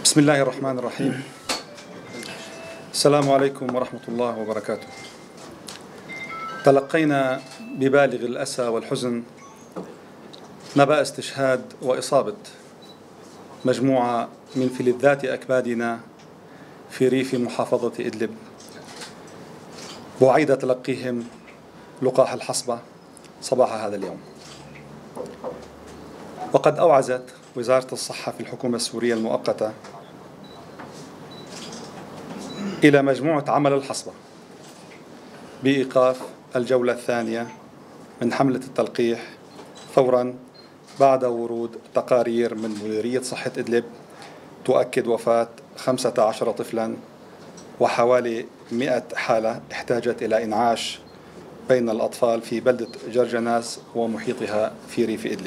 بسم الله الرحمن الرحيم. السلام عليكم ورحمة الله وبركاته. تلقينا ببالغ الأسى والحزن نبأ استشهاد وإصابة مجموعة من فلذات أكبادنا في ريف محافظة إدلب، بعيد تلقيهم لقاح الحصبة صباح هذا اليوم. وقد أوعزت وزارة الصحة في الحكومة السورية المؤقتة إلى مجموعة عمل الحصبة بإيقاف الجولة الثانية من حملة التلقيح فوراً بعد ورود تقارير من مديرية صحة إدلب تؤكد وفاة 15 طفلاً وحوالي 100 حالة احتاجت إلى إنعاش بين الأطفال في بلدة جرجناس ومحيطها في ريف إدلب.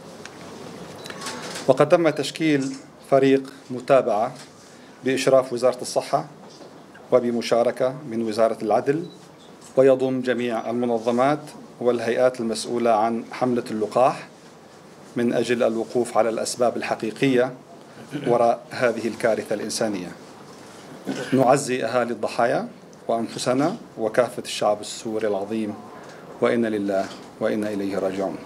وقد تم تشكيل فريق متابعة بإشراف وزارة الصحة وبمشاركة من وزارة العدل، ويضم جميع المنظمات والهيئات المسؤولة عن حملة اللقاح من أجل الوقوف على الأسباب الحقيقية وراء هذه الكارثة الإنسانية. نعزي أهالي الضحايا وأنفسنا وكافة الشعب السوري العظيم، وإنا لله وإنا إليه راجعون.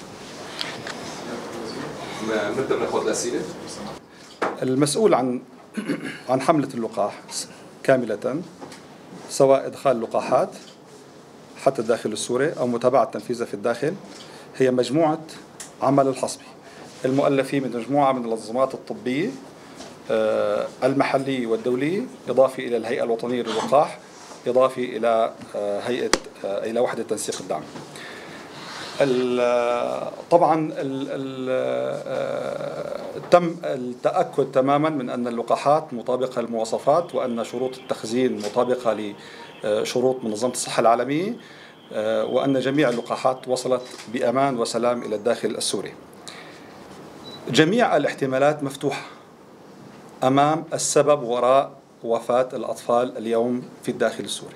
نبدأ ناخذ الأسئلة. المسؤول عن حملة اللقاح كاملة، سواء إدخال اللقاحات حتى الداخل السوري أو متابعة تنفيذها في الداخل، هي مجموعة عمل الحصبي المؤلفين من مجموعة من المنظمات الطبية المحلية والدولية، إضافي إلى الهيئة الوطنية للقاح، إضافي إلى إلى وحدة تنسيق الدعم. طبعا تم التأكد تماما من أن اللقاحات مطابقة للمواصفات، وأن شروط التخزين مطابقة لشروط منظمة الصحة العالمية، وأن جميع اللقاحات وصلت بأمان وسلام إلى الداخل السوري. جميع الاحتمالات مفتوحة أمام السبب وراء وفاة الأطفال اليوم في الداخل السوري،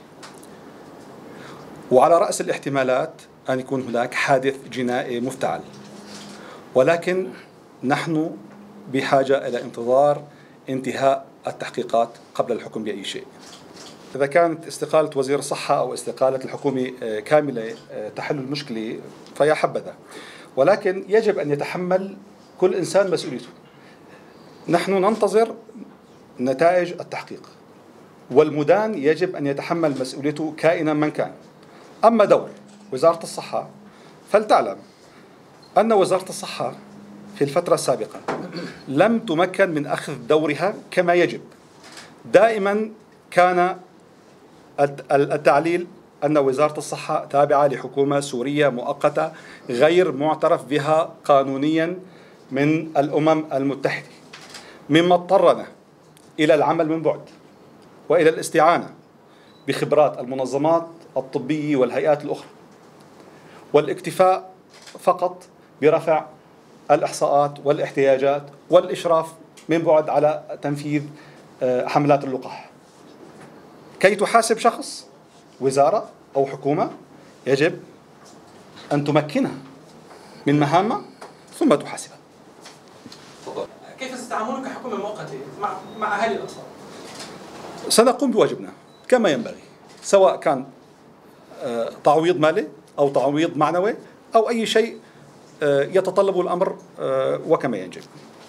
وعلى رأس الاحتمالات أن يكون هناك حادث جنائي مفتعل، ولكن نحن بحاجة إلى انتظار انتهاء التحقيقات قبل الحكم بأي شيء. إذا كانت استقالة وزير الصحة أو استقالة الحكومة كاملة تحل المشكلة فيا حبذا، ولكن يجب أن يتحمل كل إنسان مسؤوليته. نحن ننتظر نتائج التحقيق، والمدان يجب أن يتحمل مسؤوليته كائنا من كان. أما دور وزارة الصحة، فلتعلم أن وزارة الصحة في الفترة السابقة لم تمكن من أخذ دورها كما يجب. دائما كان التعليل أن وزارة الصحة تابعة لحكومة سورية مؤقتة غير معترف بها قانونيا من الأمم المتحدة، مما اضطرنا إلى العمل من بعد وإلى الاستعانة بخبرات المنظمات الطبية والهيئات الأخرى، والاكتفاء فقط برفع الإحصاءات والاحتياجات والإشراف من بعد على تنفيذ حملات اللقاح. كي تحاسب شخص، وزارة أو حكومة، يجب أن تمكنها من مهامها ثم تحاسبها. كيف ستتعاملون كحكومة مؤقتة مع أهالي الأطفال؟ سنقوم بواجبنا كما ينبغي، سواء كان تعويض مالي أو تعويض معنوي أو أي شيء يتطلب الأمر وكما يجب.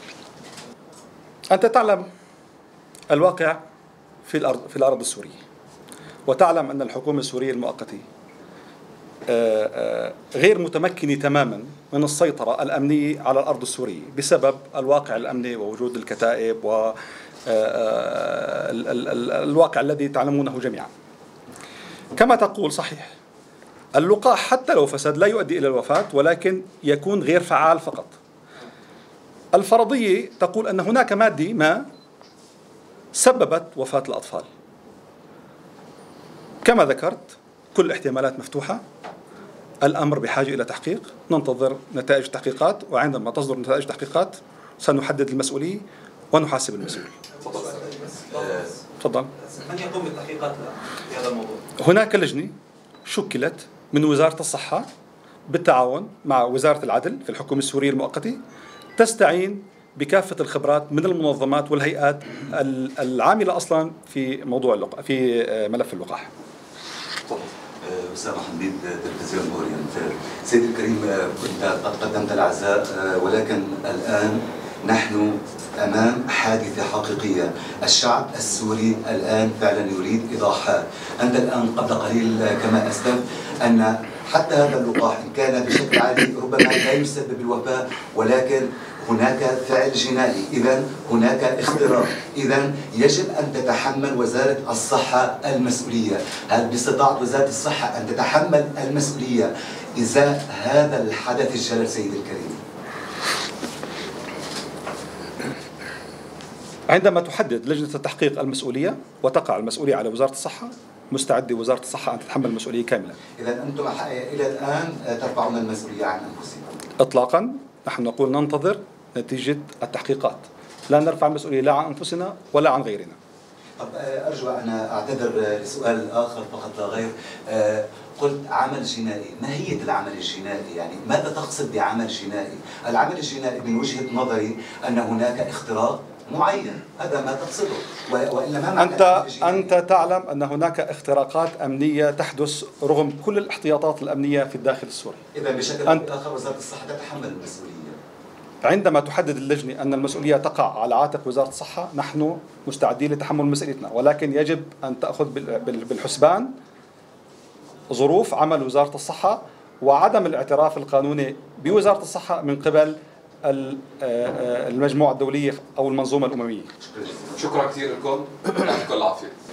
أنت تعلم الواقع في الأرض السورية، وتعلم أن الحكومة السورية المؤقتة غير متمكنة تماما من السيطرة الأمنية على الأرض السورية بسبب الواقع الأمني ووجود الكتائب والواقع الذي تعلمونه جميعا. كما تقول صحيح، اللقاح حتى لو فسد لا يؤدي إلى الوفاة، ولكن يكون غير فعال فقط. الفرضية تقول أن هناك مادة ما سببت وفاة الأطفال. كما ذكرت، كل الاحتمالات مفتوحة، الأمر بحاجة إلى تحقيق، ننتظر نتائج التحقيقات، وعندما تصدر نتائج التحقيقات سنحدد المسؤولية ونحاسب المسؤول. تفضل. من يقوم بالتحقيقات في هذا الموضوع؟ هناك لجنة شكلت من وزارة الصحة بالتعاون مع وزارة العدل في الحكومة السورية المؤقتة، تستعين بكافة الخبرات من المنظمات والهيئات العاملة أصلا في موضوع في ملف اللقاح. أسامة حميد، تلفزيون أورينت. سيدي الكريم، كنت قد قدمت العزاء، ولكن الآن نحن أمام حادثة حقيقية. الشعب السوري الآن فعلا يريد إيضاحات. أنت الآن قبل قليل كما أسلمت أن حتى هذا اللقاح إن كان بشكل عالي ربما لا يسبب الوفاة، ولكن هناك فعل جنائي، إذا هناك اختراق، إذا يجب أن تتحمل وزارة الصحة المسؤولية. هل باستطاعة وزارة الصحة أن تتحمل المسؤولية إزاء هذا الحدث الجلل سيدي الكريم؟ عندما تحدد لجنة التحقيق المسؤولية وتقع المسؤولية على وزارة الصحة، مستعدة وزارة الصحة أن تتحمل المسؤولية كاملة. إذا أنتم إلى الآن ترفعون المسؤولية عن أنفسكم؟ إطلاقا، نحن نقول ننتظر نتيجة التحقيقات، لا نرفع المسؤولية لا عن أنفسنا ولا عن غيرنا. طب أرجو أن أعتذر لسؤال آخر فقط لا غير. قلت عمل جنائي، ماهية العمل الجنائي؟ يعني ماذا تقصد بعمل جنائي؟ العمل الجنائي من وجهة نظري أن هناك اختراق معين، هذا ما تقصده، وإلا ما معنى أنت تعلم أن هناك اختراقات أمنية تحدث رغم كل الاحتياطات الأمنية في الداخل السوري. إذا بشكل أو بآخر وزارة الصحة تتحمل المسؤولية. عندما تحدد اللجنة أن المسؤولية تقع على عاتق وزارة الصحة، نحن مستعدين لتحمل مسؤوليتنا، ولكن يجب أن تأخذ بالحسبان ظروف عمل وزارة الصحة وعدم الاعتراف القانوني بوزارة الصحة من قبل المجموعة الدولية أو المنظومة الأممية. شكرا كثير لكم، يعطيكم العافية.